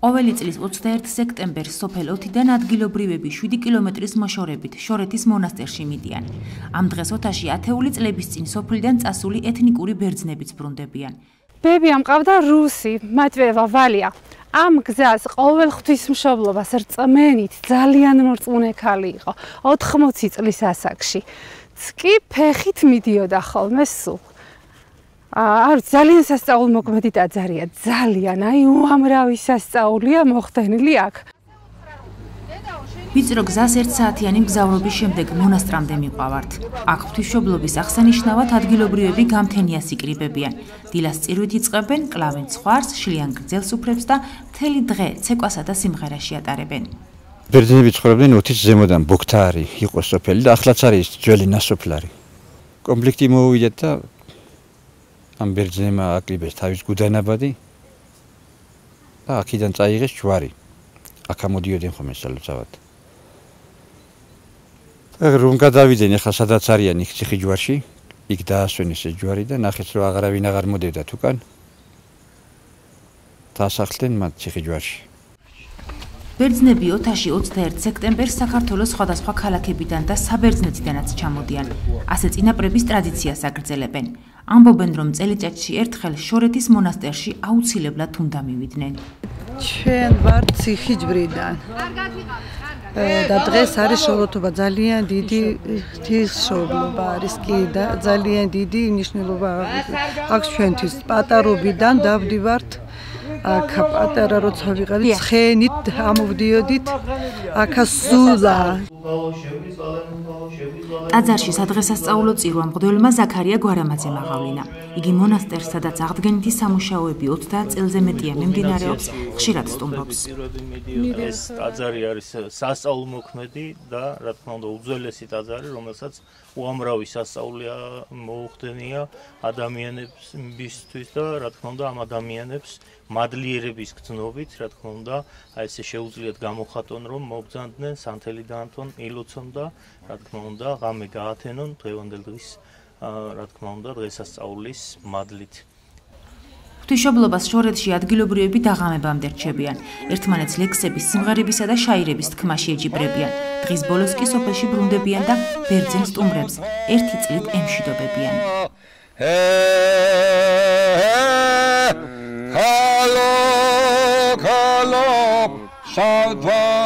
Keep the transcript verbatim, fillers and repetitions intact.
ყოველი წლის ოცდაერთი სექტემბერს სოფელ ოთიდან ადგილობრივები შვიდი კილომეტრის მოშორებით შორეთის მონასტერში მიდიან. ამ დღეს ოთაში ათეული წლების წინ სოფლიდან წასული ეთნიკური ბერძნებიც ბრუნდებიან. ბებია მყავდა რუსი, მატვევა ვალია. ამ გზას ყოველ ღვთისმშობლობას რწმენით ძალიან მორწმუნე ქალი იყო. ოთხმოცი წლის ასაკში. ცკი ფეხით მიდიოდა ხოლმე სულ. არ ძალიან სასწაულმოქმედი ტაძარია, ძალიან, აი უამრავი სასწაულია მოხდენილი აქ. ვიწრო გზას ერთ საათიანი მგზავრობის შემდეგ მონასტრამდე მივყავართ. აქ ღვთისმშობლობის აღსანიშნავად ადგილობრივები გამთენიას იკრიბებიან. დილას წირვით იწყებენ, კლავენ ცხვარს, შლიან გრძელ სუფრებს და მთელი დღე ცეკვასა და სიმღერაში ატარებენ. ბერძნები ცხოვრობდნენ ოთის ზემოდან, ბოქთარი იყო სოფელი და ახლაც არის ძველი ნასოფლარი. კონფლიქტი მოუვიდეთ და ამ ბერძნებმა აკრიბეს თავის გუდანაბადი და აქედან წაიღეს ჯვარი. აქ ამოდიოდნენ ხოლმე სალოცავად. რომ გადავიდნენ ახლა სადაც არიან იქ ციხე ჯვარში, იქ დაასვენეს ეს ჯვარი და ნახეს რომ აღარავინ აღარ მოდევდათ უკან. დაასახლდნენ მათ ციხე ჯვარში. ბერძნები ოთაში ოცდაერთი სექტემბერს საქართველოს სხვადასხვა ქალაქებიდან და საბერძნეთიდანაც ჩამოდიან. ასე წინაპრების ტრადიციას აგრძელებენ. ამბობენ, რომ წელიწადში ერთხელ შორეთის მონასტერში აუცილებლად უნდა მივიდნენ. ჩვენ ვართ ციხისჯვრიდან. და დღეს არის შოროთობა, ძალიან დიდი ღვთისმშობლობა არის კი და ძალიან დიდი მნიშვნელობა აქვს ჩვენთვის. პატარობიდან დავდივართ აქ პატარა როცა ვიყავით ცხენით ამოვდიოდით აქა სულა. ტაძარში სადღესასწაულო წირვა მღვდელმა ზაქარია გვარამაძემ აღავლინა. იგი მონასტერს, სადაც აღდგენითი სამუშაოები ოცდაათ წელზე მეტია მიმდინარეობს, ხშირად სტუმრობს. ეს ტაძარი არის სასწაულმოქმედი და რა თქმა უნდა უძველესი ტაძარი, რომელსაც უამრავი სასწაული მოუხდენია ადამიანებისთვის და რა თქმა უნდა ამ ადამიანებს მადლიერების გრძნობით, რა თქმა უნდა, აი ესე შეუძლიათ გამოხატონ, რომ მოგზავნდნენ სანთელი დაანთონ, ილოცონ და რა თქმა უნდა, ღამე გაათენონ დღევანდელ დღის, რა თქმა უნდა, დღესასწაულის მადლით. ღვთისმშობლობას შორეთში ადგილობრივები დაღამებამდე რჩებიან. ერთმანეთს ლექსების, სიმღერებისა და შაირების თქმაში ეჯიბრებიან. დღის ბოლოს კი სოფელში ბრუნდებიან და ბერძენ სტუმრებს ერთი წლით ემშვიდობებიან. Hello, hello,